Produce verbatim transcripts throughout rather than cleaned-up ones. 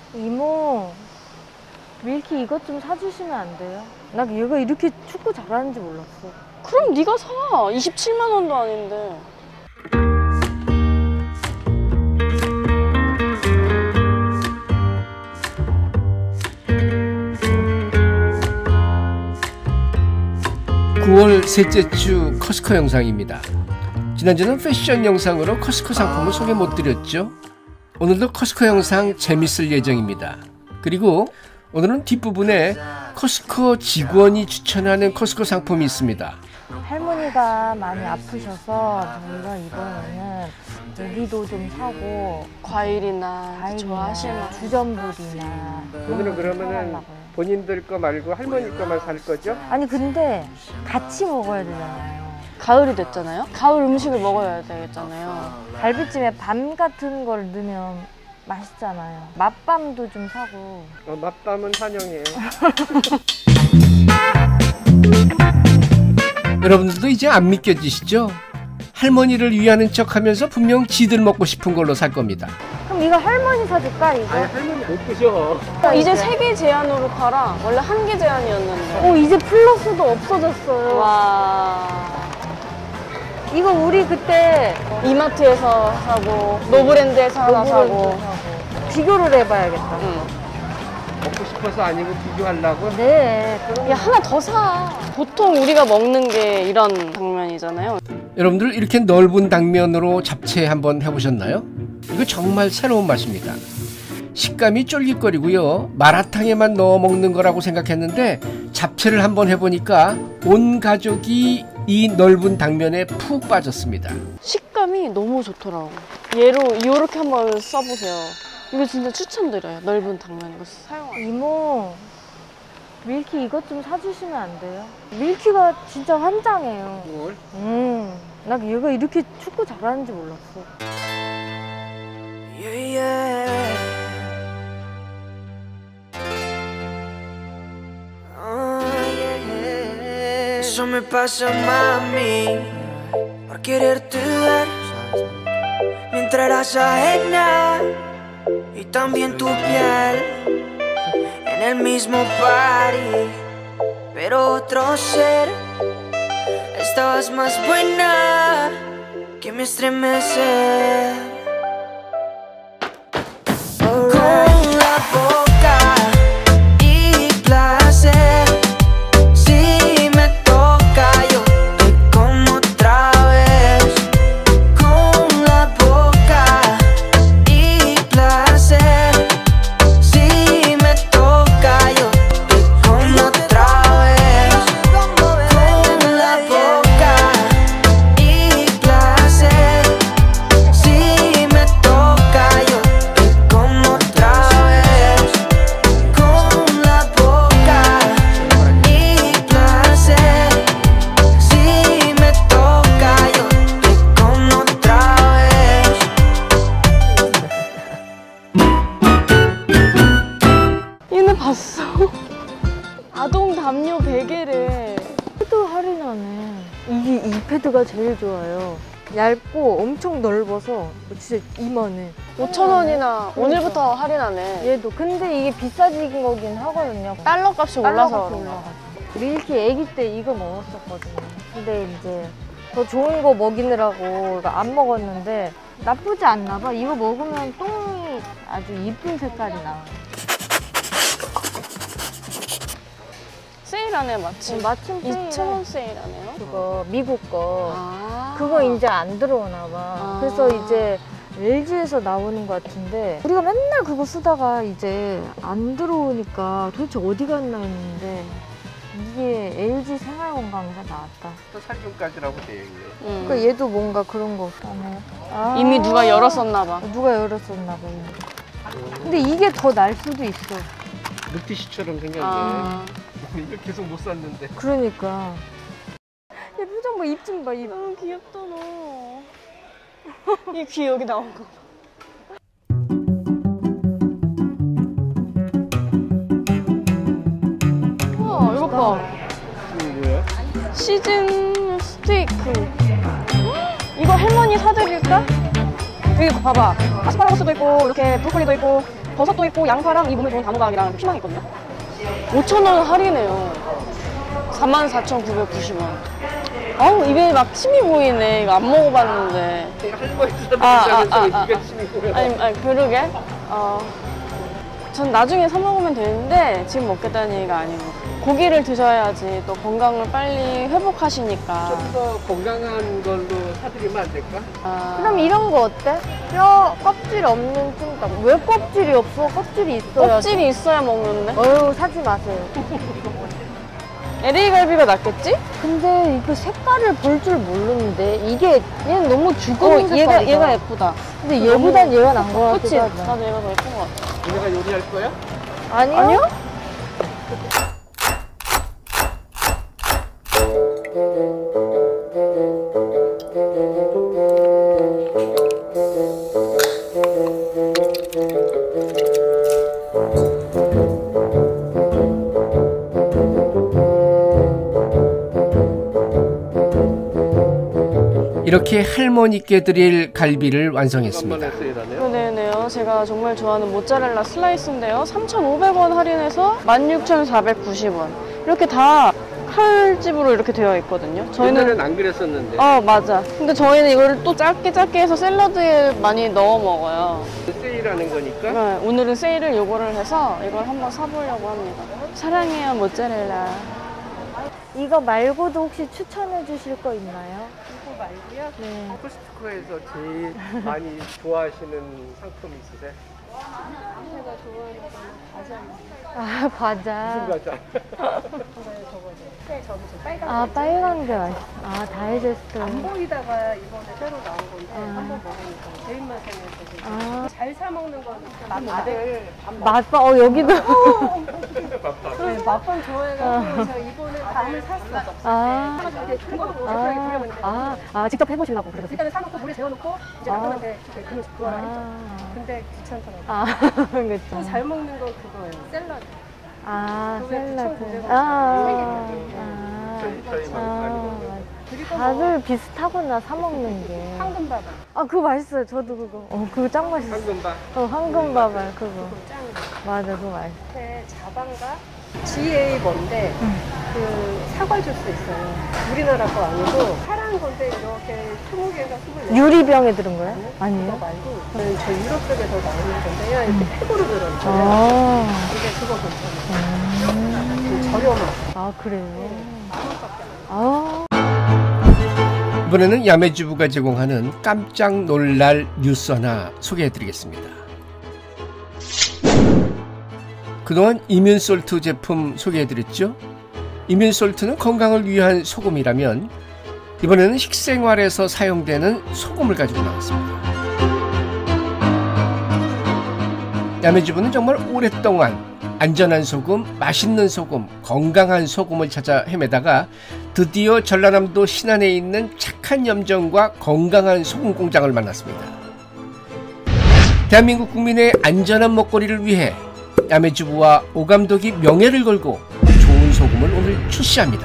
이모, 밀키 이것 좀 사주시면 안 돼요? 나 얘가 이렇게 축구 잘하는지 몰랐어. 그럼 네가 사. 이십칠만 원도 아닌데. 구월 셋째 주 커스코 영상입니다. 지난주는 패션 영상으로 커스코 상품을 소개 못 드렸죠. 오늘도 커스코 영상 재밌을 예정입니다. 그리고 오늘은 뒷부분에 커스코 직원이 추천하는 커스코 상품이 있습니다. 할머니가 많이 아프셔서 저희가 이번에는 고기도 좀 사고 과일이나, 과일이나 좋아하시는 주전부리나 오늘은 그러면은 본인들 거 말고 할머니 거만 살 거죠? 아니 근데 같이 먹어야 되잖아요. 가을이 됐잖아요. 가을 음식을 먹어야 되겠잖아요. 갈비찜에 밤 같은 걸 넣으면 맛있잖아요. 맛밤도 좀 사고. 어, 맛밤은 환영해요. 여러분들도 이제 안 믿겨지시죠? 할머니를 위하는 척하면서 분명 지들 먹고 싶은 걸로 살 겁니다. 그럼 이거 할머니 사줄까 이거? 아니 할머니 못 드셔. 이제 세 개 제한으로 팔아. 원래 한 개 제한이었는데. 어 이제 플러스도 없어졌어요. 와. 이거 우리 그때 이마트에서 사고 노브랜드에서 하나 사고. 비교를 해봐야겠다. 응. 먹고 싶어서 아니고 비교하려고? 네. 야 하나 더 사. 보통 우리가 먹는 게 이런 당면이잖아요. 여러분들 이렇게 넓은 당면으로 잡채 한번 해보셨나요? 이거 정말 새로운 맛입니다. 식감이 쫄깃거리고요. 마라탕에만 넣어 먹는 거라고 생각했는데 잡채를 한번 해보니까 온 가족이 이 넓은 당면에 푹 빠졌습니다. 식감이 너무 좋더라고. 얘로 이렇게 한번 써보세요. 이거 진짜 추천드려요. 넓은 당면 이거 사용하세요. 이모, 밀키 이것 좀 사주시면 안 돼요? 밀키가 진짜 환장해요. 뭘? 음, 나 얘가 이렇게 축구 잘하는지 몰랐어. Yeah, yeah. Oh, yeah. Eso me pasa, mami, por quererte ver mientras eras ajena y también tu piel en el mismo party, pero otro ser. Estabas más buena que me estremece. Con la boca y placer, si me toca yo te como otra vez. Con la boca y placer, si me toca yo te como otra vez. Con la boca y placer, si me toca yo te como otra vez. Con la boca y placer, si me toca yo te como otra vez. 얘네 봤어? 아동 담요 베개래. 패드 할인하네. 이게 이 패드가 제일 좋아요. 얇고 엄청 넓어서 진짜 이만해. 오천 원이나 오늘부터 할인하네. 얘도 근데 이게 비싸진 거긴 하거든요. 달러 값이 올라서 달러가 그런가. 올라가지고. 밀키 애기 때 이거 먹었었거든요. 근데 이제 더 좋은 거 먹이느라고 이거 안 먹었는데 나쁘지 않나 봐. 이거 먹으면 똥이 아주 이쁜 색깔이 나와요. 세일하네 마침. 네, 마침 세일해. 이천 원 세일하네요. 그거 미국 거. 아 그거 이제 안 들어오나 봐. 아. 그래서 이제 엘지에서 나오는 것 같은데 우리가 맨날 그거 쓰다가 이제 안 들어오니까 도대체 어디 갔나 했는데 이게 엘지 생활건강에서 나왔다. 또 살균까지라고 되어 있네. 음. 그러니까 얘도 뭔가 그런 거 없다네. 아. 이미 누가 열었었나 봐. 누가 열었었나 봐. 이거. 근데 이게 더 날 수도 있어. 루티씨처럼 생겼네. 아. 이거 계속 못 샀는데. 그러니까. 얘 표정 봐, 입 좀 봐, 입. 너무 귀엽다 너. 이 귀 여기 나온 거. 우와 이거 봐. 이거 뭐야? 시즌 스테이크. 이거 할머니 사드릴까? 여기 봐봐. 아스파라거스도 있고 이렇게 브로콜리도 있고 버섯도 있고 양파랑 이 몸에 좋은 단호박이랑 피망이 있거든요. 오천 원 할인해요. 사만 사천구백구십 원. 아우 입에 막 침이 보이네. 이거 안 먹어봤는데. 할머니 아, 아, 아, 사람이 아, 입에 침이 고여. 아니, 아니 그러게. 어, 전 나중에 사 먹으면 되는데 지금 먹겠다는 얘기가 아니고 고기를 드셔야지 또 건강을 빨리 회복하시니까. 좀 더 건강한 걸로 사드리면 안 될까? 아, 그럼 이런 거 어때? 뼈 껍질 없는 찜닭. 왜 껍질이 없어? 껍질이 있어야. 껍질이 있어야 먹는데. 어휴, 사지 마세요. 엘에이 갈비가 낫겠지? 근데 이거 색깔을 볼 줄 모르는데 이게 얘는 너무 어, 죽은 색깔이다. 얘가 얘가 예쁘다. 근데 얘보단 얘가 난 거 그치? 같기도 하다. 나도 얘가 더 예쁜 것 같아. 우리가 요리할 거야? 아니요? 아니요? 이렇게 할머니께 드릴 갈비를 완성했습니다. 네네요. 제가 정말 좋아하는 모짜렐라 슬라이스인데요. 삼천오백 원 할인해서 만 육천사백구십 원. 이렇게 다 칼집으로 이렇게 되어 있거든요. 저희는 저희는 안 그랬었는데. 어 맞아. 근데 저희는 이거를 또 짧게 짧게 해서 샐러드에 많이 넣어 먹어요. 세일하는 거니까. 네, 오늘은 세일을 요거를 해서 이걸 한번 사보려고 합니다. 사랑해요 모짜렐라. 이거 말고도 혹시 추천해 주실 거 있나요? 이거 말고요? 네. 코스트코에서 제일 많이 좋아하시는 상품 있으세요? 제가 좋아하는 거는 아, 과자. 무슨 과자? 네, 저기 지금 빨간 아, 빨간 게 맛있어. 아, 다이제스트. 안 보이다가 이번에 새로 나온 건데 아. 한번 먹으니까 제 입맛에 되게 아, 잘 사 먹는 건 다들 맛봐. 어, 여기도. 네, 맛밤 좋아해가지고 제가 이번에 밤을 샀어. 아, 사가지고 이제 그거 먹고 아, 젓가락에 돌려보니까 아, 아, 직접 해보시려고 그러세요? 일단은 사놓고 물에 재워놓고 이제 아. 남편한테 그 그거 했죠. 아, 근데 귀찮더라고. 아, 그쵸. 또 잘 먹는 건 그거예요. 샐러드. 아, 그거에 샐러드. 구천구백 원. 아, 아, 저희 저희 아, 많이 아, 먹어요. 그리고 뭐 다들 비슷하구나, 사먹는 게. 황금바다. 아, 그거 맛있어요. 저도 그거. 어, 그거 짱 맛있어. 황금바. 어, 황금바발 그거. 짱. 맞아, 그거 맛있어. 밑에 자방가 지에이 뭔데 그 사과 주스 있어요. 우리나라 거 아니고 파란 건데 이렇게 스무 개가 스물 유리병에 들은 거예요? 그거 아니에요? 말고 저는 저 유럽 쪽에서 나오는 건데요. 이렇게 팩으로 들어있어요. 아, 근데 그거 괜찮아요. 좀 저렴하고. 아, 그래요? 아, 이번에는 야매주부가 제공하는 깜짝 놀랄 뉴스 하나 소개해드리겠습니다. 그동안 이뮨솔트 제품 소개해드렸죠? 이뮨솔트는 건강을 위한 소금이라면 이번에는 식생활에서 사용되는 소금을 가지고 나왔습니다. 야매주부는 정말 오랫동안 안전한 소금, 맛있는 소금, 건강한 소금을 찾아 헤매다가 드디어 전라남도 신안에 있는 착한 염정과 건강한 소금 공장을 만났습니다. 대한민국 국민의 안전한 먹거리를 위해 야매주부와 오감독이 명예를 걸고 좋은 소금을 오늘 출시합니다.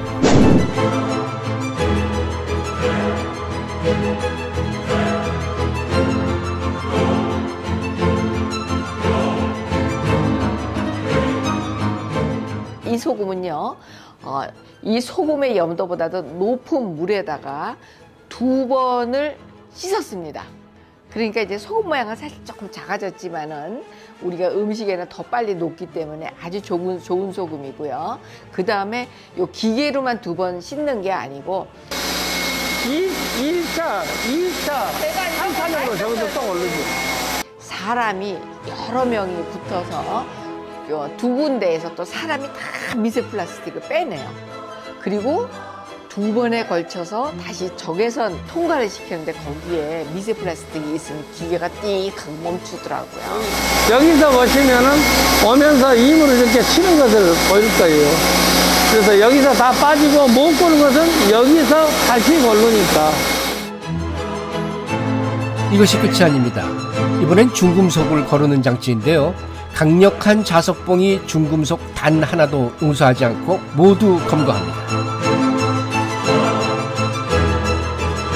이 소금은요, 어, 이 소금의 염도보다도 높은 물에다가 두 번을 씻었습니다. 그러니까 이제 소금 모양은 사실 조금 작아졌지만은 우리가 음식에는 더 빨리 녹기 때문에 아주 좋은, 좋은 소금이고요. 그 다음에 요 기계로만 두 번 씻는 게 아니고 일 차, 이 차, 삼 차적으로 저것도 또 오르지. 사람이 여러 명이 붙어서 요 두 군데에서 또 사람이 다 미세 플라스틱을 빼내요. 그리고 두 번에 걸쳐서 다시 적외선 통과를 시켰는데 거기에 미세 플라스틱이 있으면 기계가 띡 하고 멈추더라고요. 여기서 보시면은 오면서 힘으로 이렇게 치는 것을 보일 거예요. 그래서 여기서 다 빠지고 못 고는 것은 여기서 다시 고르니까. 이것이 끝이 아닙니다. 이번엔 중금속을 거르는 장치인데요. 강력한 자석봉이 중금속 단 하나도 용서하지 않고 모두 검거합니다.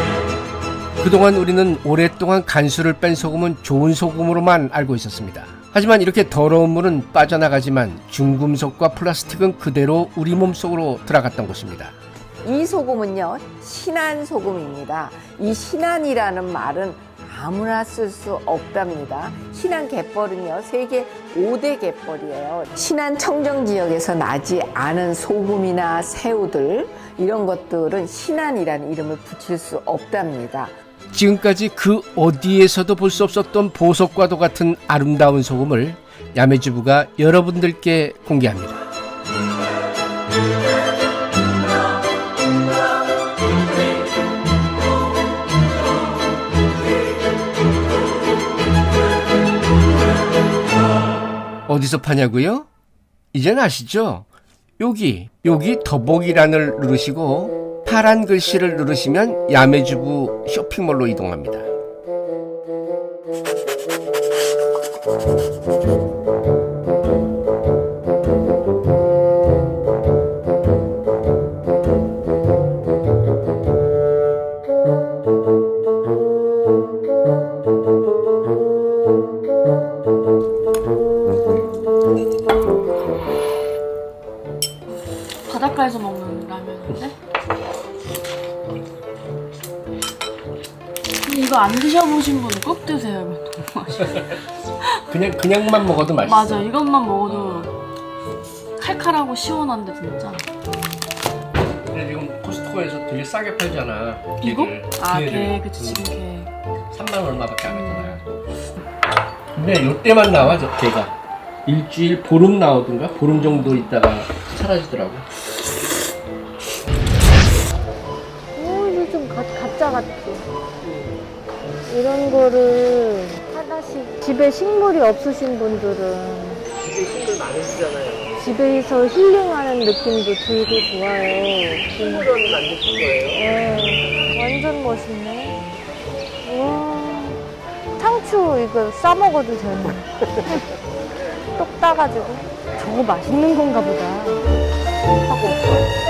그동안 우리는 오랫동안 간수를 뺀 소금은 좋은 소금으로만 알고 있었습니다. 하지만 이렇게 더러운 물은 빠져나가지만 중금속과 플라스틱은 그대로 우리 몸속으로 들어갔던 것입니다. 이 소금은요, 신안 소금입니다. 이 신안이라는 말은 아무나 쓸 수 없답니다. 신안 갯벌은요, 세계 오 대 갯벌이에요. 신안 청정 지역에서 나지 않은 소금이나 새우들, 이런 것들은 신안이라는 이름을 붙일 수 없답니다. 지금까지 그 어디에서도 볼 수 없었던 보석과도 같은 아름다운 소금을 야매주부가 여러분들께 공개합니다. 어디서 파냐고요? 이젠 아시죠? 여기 여기 더보기란을 누르시고 파란 글씨를 누르시면 야매주부 쇼핑몰로 이동합니다. 바닷가에서 먹는 라면인데? 근데 이거 안 드셔보신 분은 꼭 드세요. 이거 너무 맛있어요. 그냥 그냥만 먹어도 맛있어. 맞아, 이것만 먹어도 칼칼하고 시원한데 진짜. 근데 지금 코스트코에서 되게 싸게 팔잖아. 이거? 개를. 아, 개를. 개, 그치, 지금 개. 삼만 얼마밖에 안 했잖아요. 근데 요때만 나와, 저 개가. 일주일, 보름 나오든가 보름 정도 있다가 사라지더라고. 오, 이거 좀 가, 가짜 같지? 이런 거를 하나씩 집에 식물이 없으신 분들은 집에 식물 많으시잖아요. 집에서 힐링하는 느낌도 들고 좋아요. 식물원 만드신 거예요? 네, 완전 멋있네. 와, 상추 이거 싸 먹어도 되네. 똑 따가지고. 저거 맛있는 건가 보다. 하고.